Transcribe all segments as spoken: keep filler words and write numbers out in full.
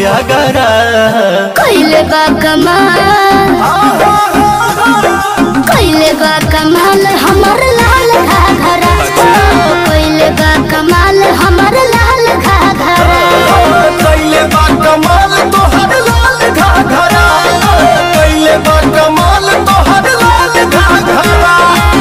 झगड़ा कइले बा कमाल कइले बा कमाल हमर लाल घाघरा कइले बा कमाल हमर लाल घाघरा कइले बा कमाल तोहर लाल घाघरा कइले बा कमाल तोहर लाल घाघरा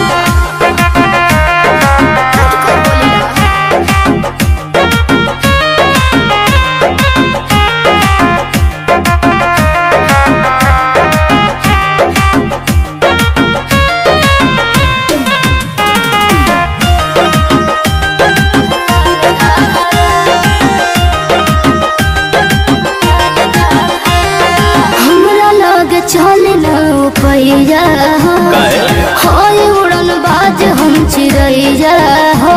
चल न पैया होय उड़न बाज हम चिड़ैया हो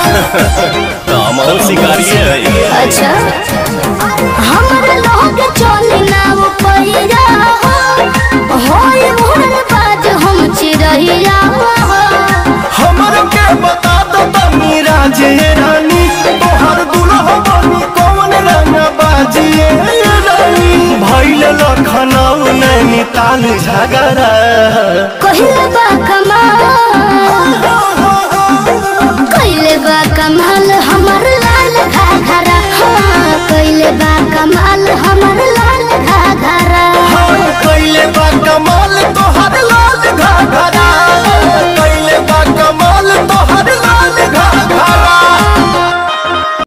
शिकारी है। अच्छा हमरा लोग चल न पैया होय उड़न बाज हम चिड़ैया हमर के बता दो तनी राजे रानी तोहर दुल्हा बनी कौन रंग बाजिए रानी भइल लखनऊ नैनीताल झगड़ा कइले बा कमाल कइले बा कमाल